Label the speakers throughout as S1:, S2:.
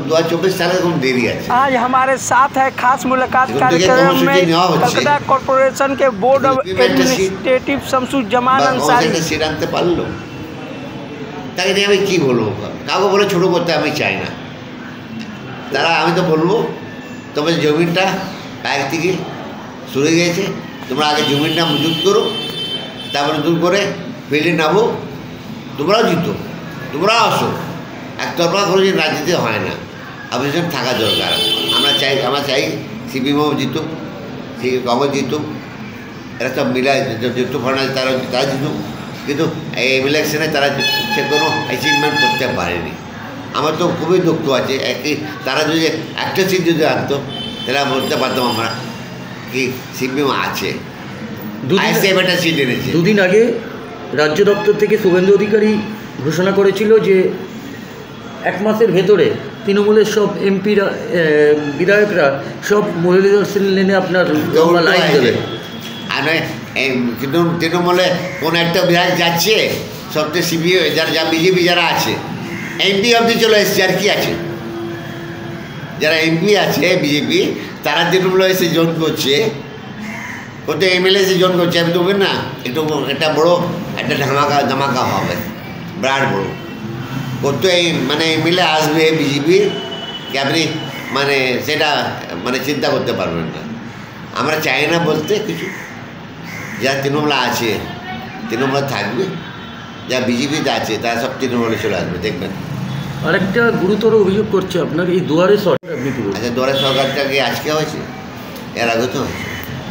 S1: 2024 साल कम देरी है।
S2: आज हमारे साथ है खास मुलाकात कार्यक्रम में कलकत्ता कॉर्पोरेशन के board of administrative Shamsuzzaman Ansari.
S1: Seat आनते पारलो তাকে নিয়ে আমি কী বলবো? কাউকে বলে ছোটো করতে আমি চাই না। তারা আমি তো বলবো তবে জমিনটা এক থেকে সরে গিয়েছে, তোমরা আগে জমিনটা মজুত করো, তারপরে নতুন করে ফিল্ডে নামো, তোমরাও জিতো, তোমরাও আসো। একতরফা করে যে রাজনীতি হয় না, অপোজিশন থাকা দরকার। আমরা চাই সিপিএমও জিতুক, কংগ্রেস জিতুক, এরা সব মিলায় যুক্ত ফার্নান্স তারা জিতুক, কিন্তু এই ইলেকশনে তারা সে কোনো অ্যাচিভমেন্ট করতে পারেনি। আমার তো খুবই দুঃখ আছে। তারা যদি একটা সিট যদি আনতো তাহলে বলতে পারতাম আমরা কি সিপিএম আছে, একটা সিট এনেছে।
S3: দুদিন আগে রাজ্য দপ্তর থেকে শুভেন্দু অধিকারী ঘোষণা করেছিল যে 1 মাসের ভেতরে তৃণমূলের সব এমপিরা বিধায়করা সব মহিলাদের লেনে আপনার লাইন দেবে।
S1: আর কিন্তু তৃণমূলে কোনো একটা বিধায়ক যাচ্ছে, সবচেয়ে সিপিএম যা বিজেপি যারা আছে এমপি অবধি চলে এসছে, আর কি আছে? যারা এমপি আছে বিজেপি তারা তৃণমূলে এসে জয়েন করছে, কত এমএলএ এসে জয়েন করছে। আমি তো বলি না একটু একটা বড়ো একটা ধামাকা হবে, বিরাট বড়ো। কত মানে এমএলএ আসবে বিজেপির কি আপনি মানে সেটা মানে চিন্তা করতে পারবেন না। আমরা চাই না বলতে কিছু, যারা তৃণমূল আছে তৃণমূল থাকবে, যা বিজেপিতে আছে তারা সব তৃণমূলে চলে আসবে, দেখবেন।
S3: আরেকটা গুরুতর অভিযোগ করছে আপনার এই দুয়ারে সরকার।
S1: আচ্ছা, দুয়ারে সরকারটা কি আজকে হয়েছে? এর আগে তো হয়েছে,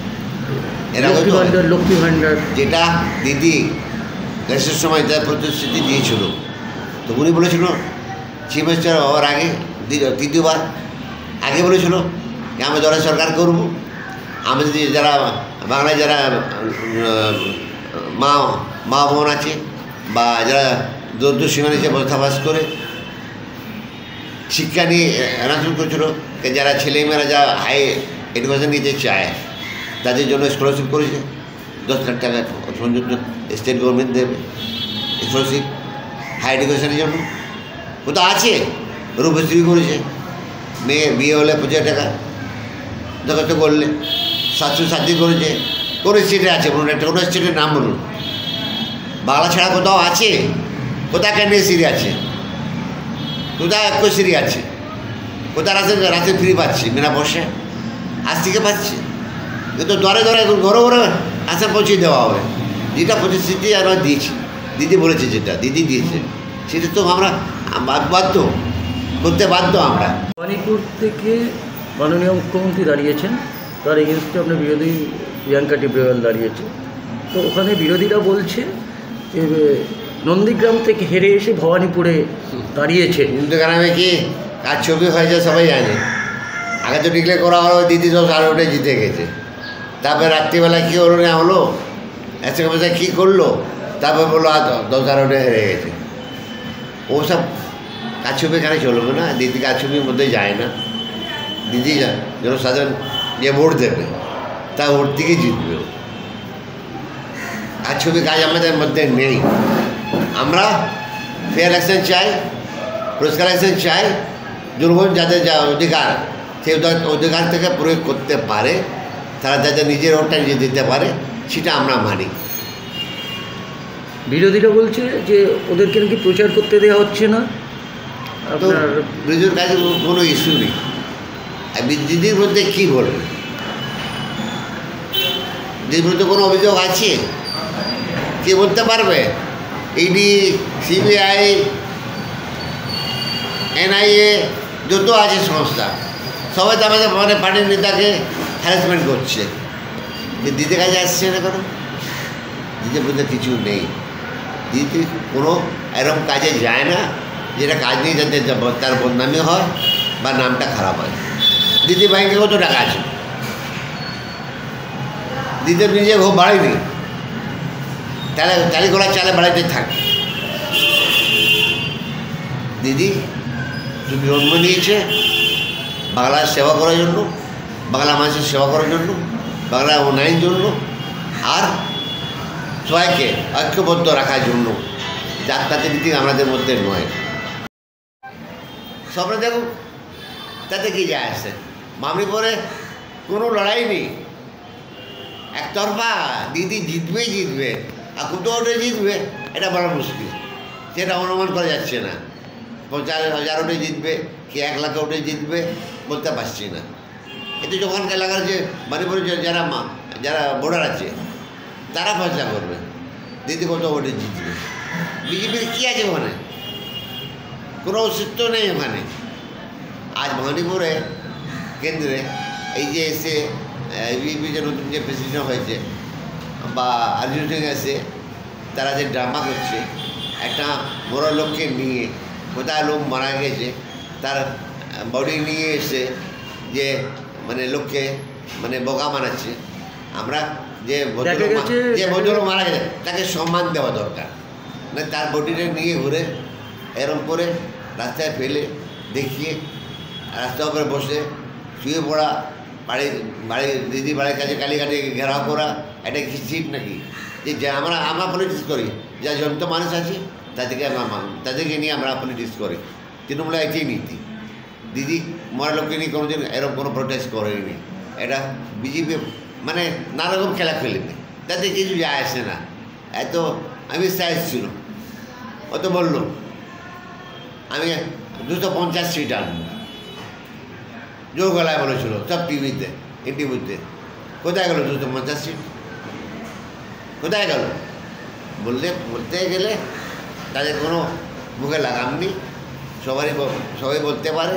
S3: লক্ষ্মী ভাণ্ডার
S1: যেটা দিদি গ্যাসের সময় তার প্রতিশ্রুতি দিয়েছিল, তো উনি বলেছিল চিফ মিনিস্টার হওয়ার আগে দ্বিতীয়বার আগে বলেছিল যে আমি দুয়ারে সরকার করব। আমাদের যারা বাংলায় যারা মা বোন আছে বা যারা দরিদ্র সীমা নিচে বসবাস করে শিক্ষা নিয়ে অ্যানাউন্সমেন্ট করেছিল, যারা ছেলেমেয়েরা যা হাই এডুকেশন নিতে চায় তাদের জন্য স্কলারশিপ করেছে, 10 লাখ টাকা সংযুক্ত স্টেট গভর্নমেন্ট দেবে স্কলারশিপ হাই এডুকেশনের জন্য। কোথাও আছে রূপশ্রী করেছে, মেয়ে বিয়ে হলে 50 টাকা দরখাস্ত করলে 760 করেছে। কোন স্টেটে আছে বলুন? একটা কোনো স্টেটের নাম বলুন। বাংলা ছাড়া কোথাও আছে? কোথায় কন্যাশ্রী আছে? কোথায় ঐক্যশ্রী আছে? কোথায় রাতে ফ্রি পাচ্ছি বিনা পয়সা? আজ থেকে পাচ্ছি, কিন্তু দরে ঘরে ঘরে আসা পৌঁছে দেওয়া হবে। যেটা প্রতিশ্রুতি আমরা দিয়েছি, দিদি বলেছে, যেটা দিদি দিয়েছে সেটা তো আমরা বাধ্য করতে বাধ্য। আমরা
S3: মণিপুর থেকে মাননীয় মুখ্যমন্ত্রী দাঁড়িয়েছেন, তার এগেনস্টে আপনার বিরোধী প্রিয়াঙ্কা টিব্রেওয়াল দাঁড়িয়েছে। তো ওখানে বিরোধীরা বলছে যে নন্দীগ্রাম থেকে হেরে এসে ভবানীপুরে দাঁড়িয়েছে।
S1: নন্দীগ্রামে কি কাজ ছবি হয়েছে সবাই জানে। আগে তো ডিক্লেয়ার করা হলো দিদি 10 জিতে গেছে, তারপরে রাত্রিবেলা কী হলো না হলো, এসে কী করলো, তারপর বললো 10 হেরে গেছে। ওসব কাজ ছবি এখানে চলবে না, দিদি কাজ ছবির মধ্যে যায় না। দিদি জনসাধারণ যে ভোট দেবে তা ভোট থেকে জিতবে। কাজ ছবি কাজ আমাদের মধ্যে নেই। আমরা ফেয়ার ইলেকশন চাই, পরিষ্কার ইলেকশন চাই। জনগণ যাদের যা অধিকার সেই অধিকার থেকে প্রয়োগ করতে পারে, তারা যাদের নিজের ভোটটা নিজে দিতে পারে, সেটা আমরা মানি।
S3: বিরোধীরা বলছে যে ওদেরকে নাকি প্রচার করতে দেওয়া হচ্ছে না।
S1: আপনার বিরোধীর কাছে কোনো ইস্যু নেই। দিদির মধ্যে কী বলবে? দিদির মধ্যে কোনো অভিযোগ আছে? কে বলতে পারবে? ইডি, সিবিআই, এনআইএ যত আছে সংস্থা সবাই তো আমাদের মানে পার্টির নেতাকে হ্যারাসমেন্ট করছে। যে দিদির কাছে আসছে না কেন? দিদির মধ্যে কিছু নেই। দিদি কোনো এরকম কাজে যায় না যেটা কাজ নিয়ে যাতে তার বদনামি হয় বা নামটা খারাপ হয়। দিদি ব্যাংকে কত টাকা আছে? দিদির নিজে ঘর বাড়ায়নি, তাহলে চালি ঘোড়া চালে বাড়াইতে থাকে। দিদি জন্ম নিয়েছে বাংলার সেবা করার জন্য, বাংলা মানুষের সেবা করার জন্য, বাংলা উন্নয়নের জন্য, আর সবাইকে ঐক্যবদ্ধ রাখার জন্য। জাতপাতের নীতি আমাদের মধ্যে নয়। স্বপ্ন দেখুক তাতে কি যায় আসে? মামনিপুরে কোনো লড়াই নেই, একতরফা। দিদি জিতবে, আর কোথাও ওটা জিতবে এটা বড় মুশকিল, সেটা অনুমান করা যাচ্ছে না। 50,000 ওটে জিতবে কি 1 লাখ ওটে জিতবে বলতে পারছি না। এতে যখন এলাকার যে মণিপুরের যারা ভোটার আছে তারা ফয়সলা করবে দিদি কত ওটে জিতবে। বিজেপির কী আছে ওখানে? কোনো অস্তিত্ব নেই ওখানে। আজ মণিপুরে কেন্দ্রে এই যে এসে বিজেপি যে নতুন যে প্রেসিডেন্ট হয়েছে বা অর্জুন সিং এসে, তারা যে ড্রামা করছে একটা মরা লোককে নিয়ে, কোথায় লোক মারা গেছে তার বডি নিয়ে এসে যে মানে লোককে মানে বোকা বানাচ্ছে। আমরা যে ভদ্রলোক মারা গেছে তাকে সম্মান দেওয়া দরকার, না তার বডিটা নিয়ে ঘুরে এরম করে রাস্তায় ফেলে দেখিয়ে রাস্তার উপরে বসে শুয়ে পড়া, দিদি বাড়ির কাছে কালীঘাটে ঘেরাও করা, এটা কি ঠিক নাকি? যে আমরা পলিটিক্স করি, যা জন্ত মানুষ আছে তাদেরকে নিয়ে আমরা পলিটিক্স করি। তৃণমূলের এটাই নীতি। দিদি মরা লোককে নিয়ে কোনোদিন এরকম কোনো প্রোটেস্ট করেনি। এটা বিজেপি মানে নানারকম খেলা খেলবে, তাতে কিছু যায় আসে না। এত আমি সাইজ ছিল, ও তো বললো আমি 250 সিট আনবো, জোর গলায় বলেছিল সব টিভিতে, ইন্টারভিউতে। কোথায় গেল 250 সিট? কোথায় গেল? বলতে গেলে তাদের কোনো মুখে লাগাম নেই, সবাই বলতে পারে,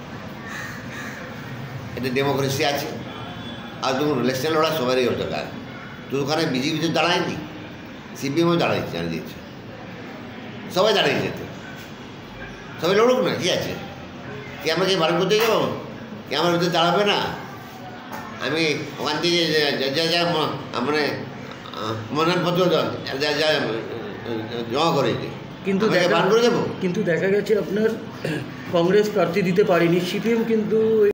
S1: এটা ডেমোক্রেসি আছে। আর যখন ইলেকশন লড়া সবারই অধিকার। তো ওখানে বিজেপি তো দাঁড়ায়নি, সিপিএমও দাঁড়িয়েছে, জানিয়ে দিয়েছে, সবাই দাঁড়িয়েছে। তো সবাই লড়ুক না, কী আছে? কি আমরা কি বারণ করতে যাবো? কি আমার ভিতরে দাঁড়াবে না? আমি ওখান থেকে যা মানে মনোনয়নপত্র যা জমা করেছি,
S3: কিন্তু
S1: বারণ করে দেবো?
S3: কিন্তু দেখা গেছে আপনার কংগ্রেস প্রার্থী দিতে পারেনি, সিপিএম কিন্তু